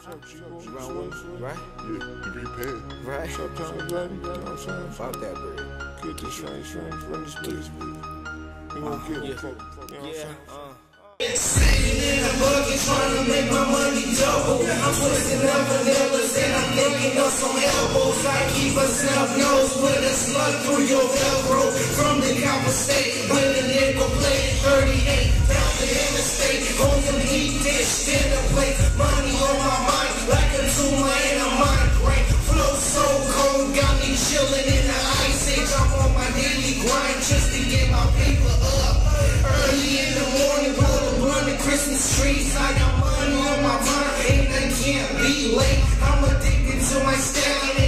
Right? Yeah, you be paid. Right? Sometimes, baby, you know what I'm saying? Fuck that bread. Get this strange, run this place. We gon' get it. You know what I'm saying? Sitting in a bucket trying to make my money double. I'm twisting up vanillas and I'm thinking of some elbows. I keep a snub nose with a slug through your Velcro. From the copper state, with a nickel plate, 38 down the interstate. On some heat dish, dinner plate, money on my mind like a tumor in a migraine. Flow so cold, got me chilling in the ice age. I'm on my daily grind just to get my paper up. Early in the morning, Christmas trees, I got money on my mind, and I can't be late. I'm addicted to my style.